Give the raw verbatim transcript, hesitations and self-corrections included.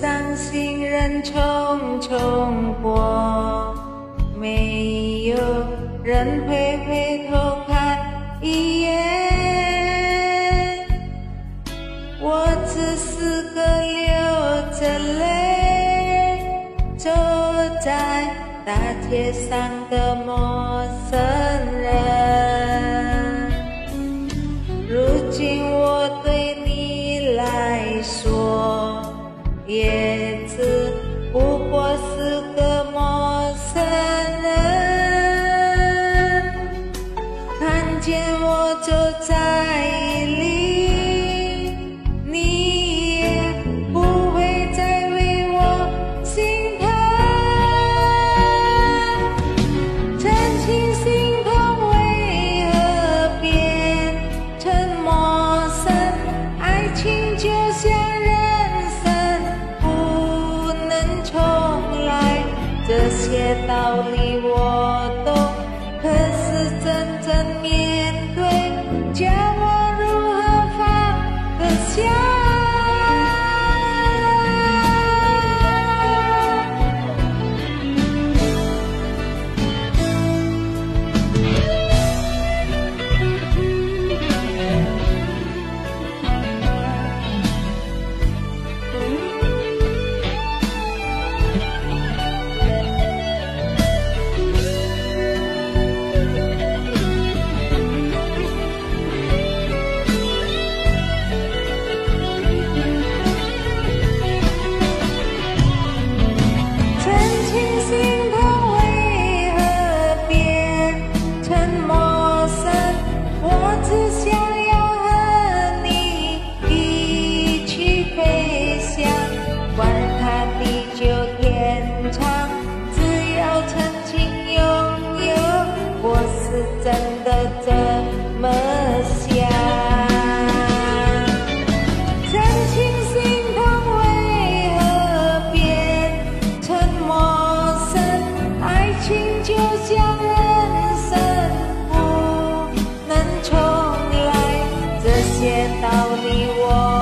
伤心人匆匆过，没有人会回头看一眼。我只是个流着泪走在大街上的陌生人。如今我对你来说，也只不过是个陌生人。看见我走在雨里，你也不会再为我心疼。真情心痛为何变成陌生？爱情就像人生不能重来，这些道理我懂，可是真正面对，叫我如何放得下？真的这么想，真情心痛为何变成陌生？爱情就像人生不能重来，这些道理我